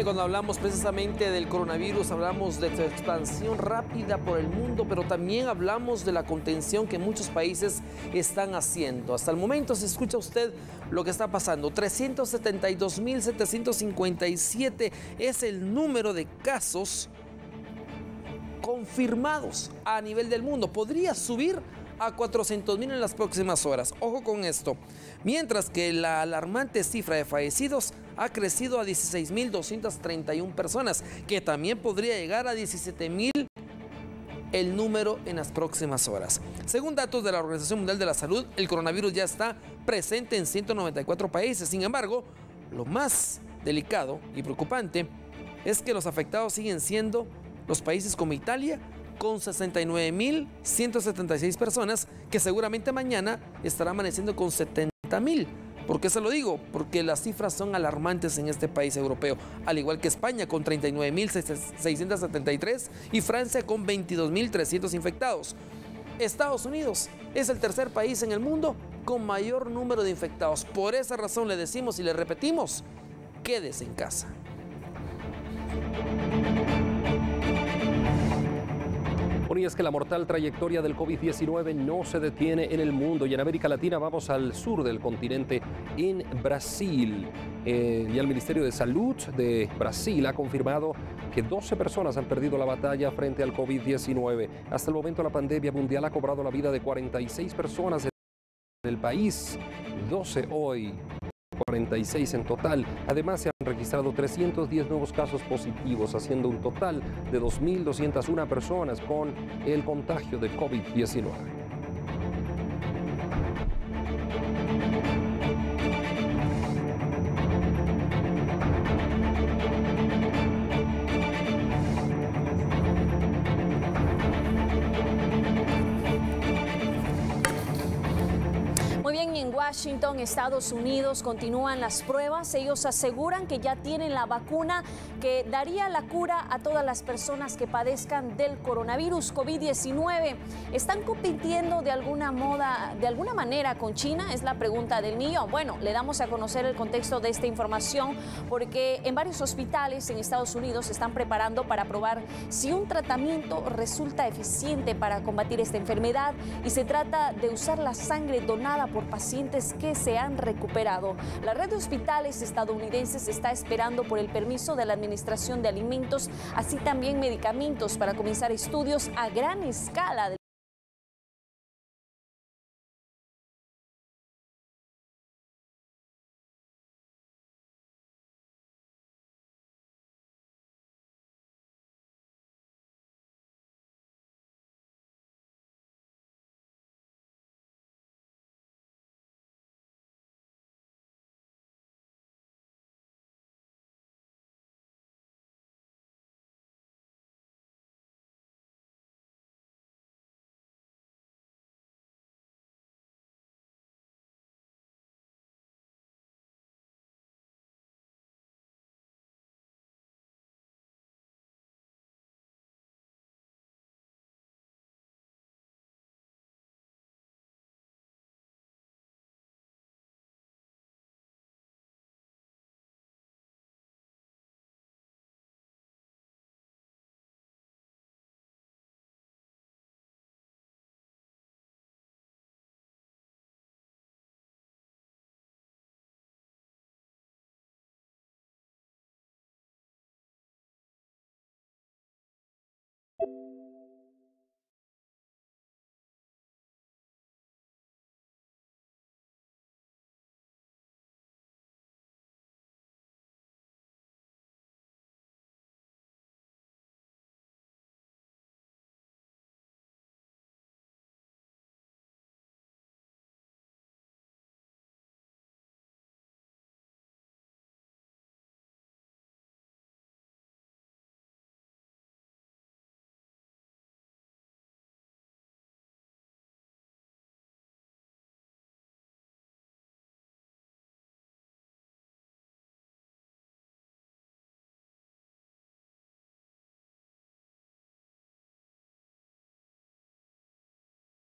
cuando hablamos precisamente del coronavirus, hablamos de su expansión rápida por el mundo, pero también hablamos de la contención que muchos países están haciendo. Hasta el momento, se escucha usted lo que está pasando. 372.757 es el número de casos confirmados a nivel del mundo. Podría subir a 400.000 en las próximas horas. Ojo con esto. Mientras que la alarmante cifra de fallecidos ha crecido a 16.231 personas, que también podría llegar a 17.000 el número en las próximas horas. Según datos de la Organización Mundial de la Salud, el coronavirus ya está presente en 194 países. Sin embargo, lo más delicado y preocupante es que los afectados siguen siendo los países como Italia, con 69.176 personas, que seguramente mañana estará amaneciendo con 70.000. ¿Por qué se lo digo? Porque las cifras son alarmantes en este país europeo, al igual que España con 39.673 y Francia con 22.300 infectados. Estados Unidos es el tercer país en el mundo con mayor número de infectados. Por esa razón le decimos y le repetimos, quédese en casa. Y es que la mortal trayectoria del COVID-19 no se detiene en el mundo, y en América Latina vamos al sur del continente, en Brasil. Ya el Ministerio de Salud de Brasil ha confirmado que 12 personas han perdido la batalla frente al COVID-19. Hasta el momento la pandemia mundial ha cobrado la vida de 46 personas en el país, 12 hoy. 46 en total. Además, se han registrado 310 nuevos casos positivos, haciendo un total de 2.201 personas con el contagio de COVID-19. En Washington, Estados Unidos, continúan las pruebas. Ellos aseguran que ya tienen la vacuna que daría la cura a todas las personas que padezcan del coronavirus COVID-19. ¿Están compitiendo de alguna manera con China? Es la pregunta del millón. Bueno, le damos a conocer el contexto de esta información porque en varios hospitales en Estados Unidos se están preparando para probar si un tratamiento resulta eficiente para combatir esta enfermedad, y se trata de usar la sangre donada por pacientes que se han recuperado. La red de hospitales estadounidenses está esperando por el permiso de la Administración de Alimentos, así también medicamentos, para comenzar estudios a gran escala